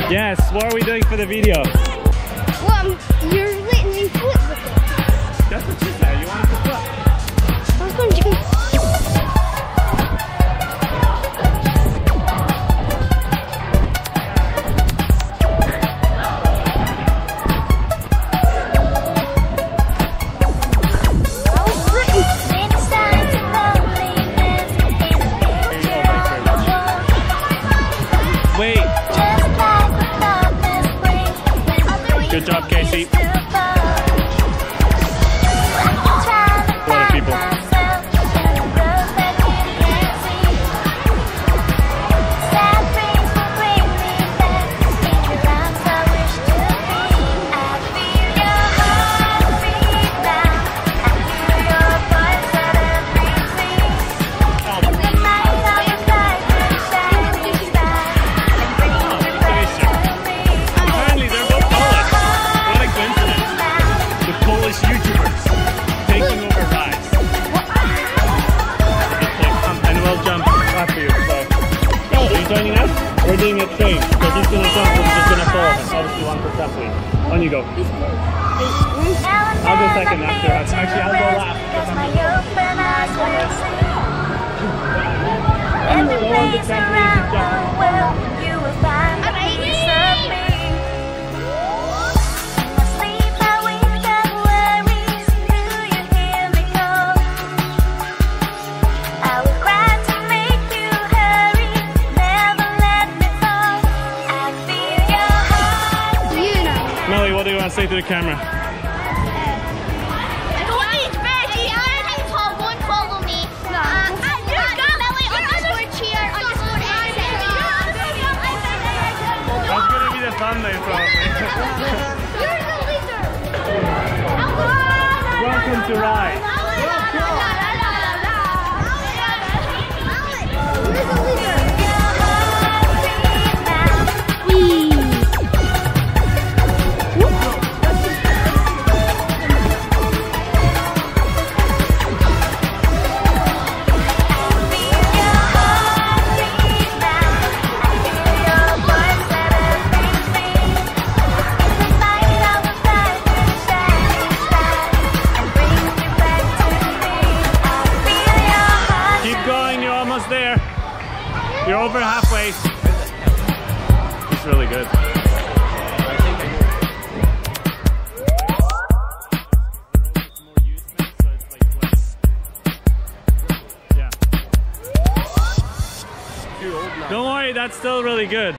Yes, what are we doing for the video? Well, you're letting me flip with it. That's what you said, you wanted to flip. I was going to do. Wait. Good job, Casey. A lot of people. Joining us? We're doing a train. So he's gonna jump, we're just gonna follow him. Obviously one per athlete. On you go. I'll go second after us. Actually, I'll go last. Melly, what do you want to say to the camera? That's gonna be the thumbnail probably. You're the leader. Welcome to Ride. You're the leader. There. You're over halfway. It's really good. Yeah. Don't worry, that's still really good.